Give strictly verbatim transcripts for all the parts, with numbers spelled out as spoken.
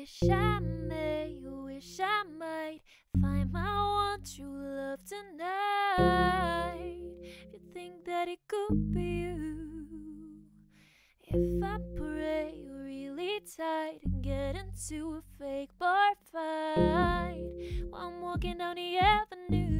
wish I may, wish I might find my one true love tonight. If you think that it could be you, if I pray really tight and get into a fake bar fight while I'm walking down the avenue,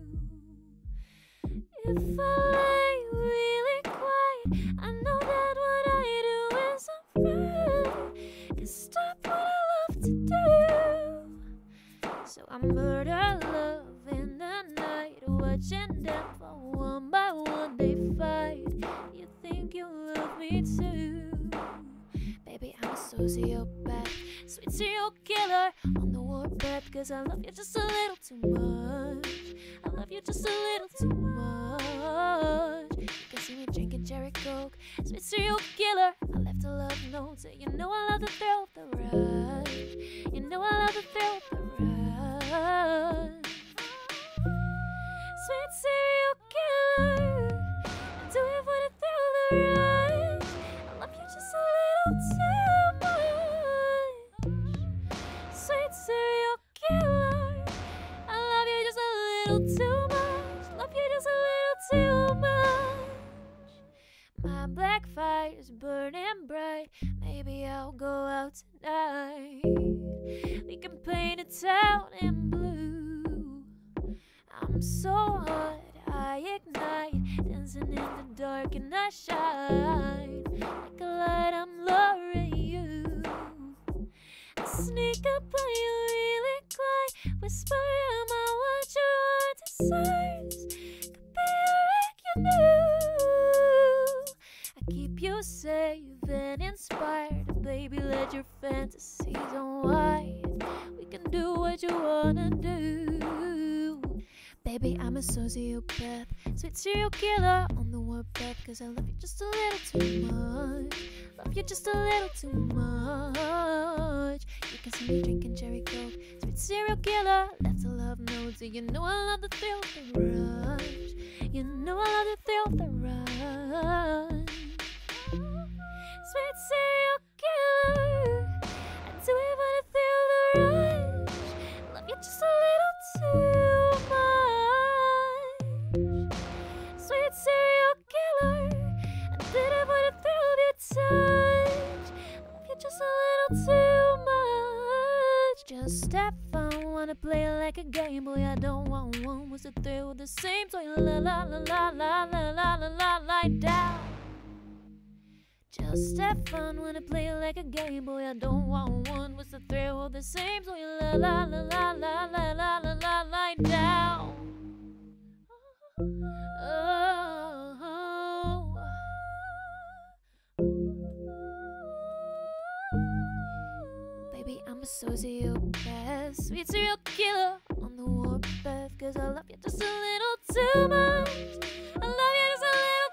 if I lay really quiet, I know that what I do isn't right. Can stop what I love to do. So I murder love in the night, watching them fall one by one they fight. You think you love me too? Baby, I'm a sociopath, sweet serial killer on the warpath. Cause I love you just a little too much. I love you just a little too much. You can see me drinking cherry coke, sweet serial killer. I left a love note, so you know I love the thrill of the rush. You know I love the thrill of the rush. Sweet serial killer, I do it for the thrill of the rush. I love you just a little too much. Sweet serial killer, I love you just a little too much. Love you just a little too much. My black fire's burning bright. Maybe I'll go out tonight. We can paint a town in blue. I'm so hot, I ignite, dancing in the dark and I shine. Like a light, I'm luring you. I sneak up on you really quiet, whisper in my what your heart desires. Could be a wreck you knew. I keep you safe and inspired. Baby, let your fantasies unwind. We can do what you wanna do. Baby, I'm a sociopath, sweet serial killer on the warpath. Cause I love you just a little too much. Love you just a little too much. You can see me drinking cherry coke, sweet serial killer. Left a love note, so you know I love the thrill of the rush. You know I love the thrill of the rush. Sweet serial killer, I do it for the thrill of the rush. Love you just a little too much. Sweet serial killer, I did it for the thrill of your touch. Love you just a little too much. Just have fun, wanna play it like a game. Boy, I don't want one. What's the thrill the same? So you la la la la la la la la la lie down. Just have fun, wanna play it like a game. Boy, I don't want one. What's the thrill the same? So you la la la la la la la la la lie down. Oh, baby, I'm a sociopath, sweet serial killer on the warpath. Cause I love you just a little too much. I love you just a little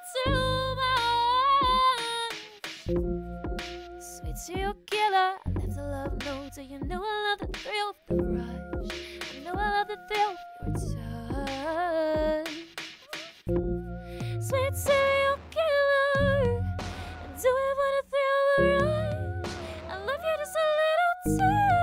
too much. Sweet serial killer, I left a love note, so you know I love the thrill of the rush. I know I love the thrill of your touch. Sweet serial killer, do it for the thrill of the rush. I love you just a little too